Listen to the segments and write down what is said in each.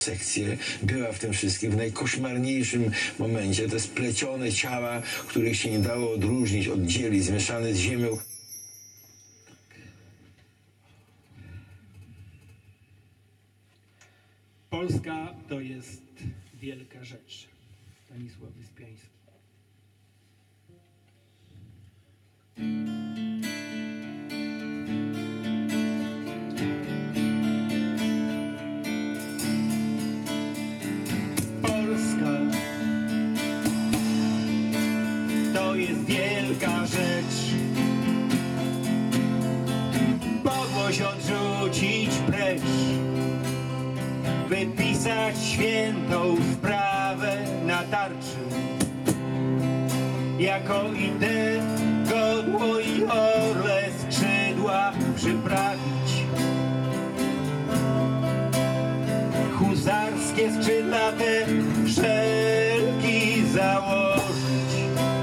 sekcję była w tym wszystkim, w najkoszmarniejszym momencie, te splecione ciała, których się nie dało odróżnić, oddzielić, zmieszane z ziemią. Polska to jest wielka rzecz. Stanisław Wyspiański. Polska to jest wielka rzecz. Podłość odrzucić precz, wypisać świętą sprawę na tarczy. Jako ideę godło i orle skrzydła przyprawić. Huzarskie skrzydlate szelki założyć.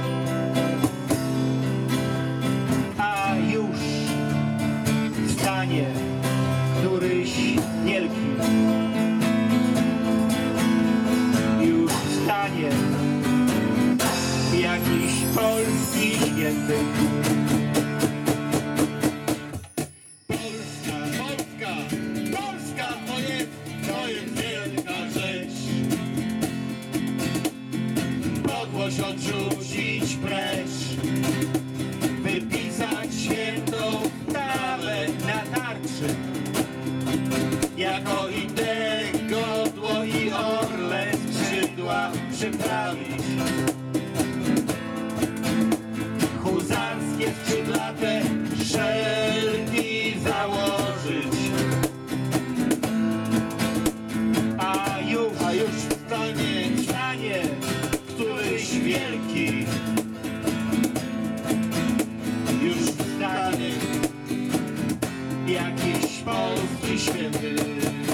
A już stanie któryś wielki. Już stanie jakiś polski święty. Polska to jest wielka rzecz. Podłość odrzucić precz, Wypisać świętą sprawę na tarczy. Jako ideę godło i orle skrzydła przyprawić. Huzarskie skrzydlate szelki założyć. A już stanie któryś wielki. Już stanie jakiś polski święty.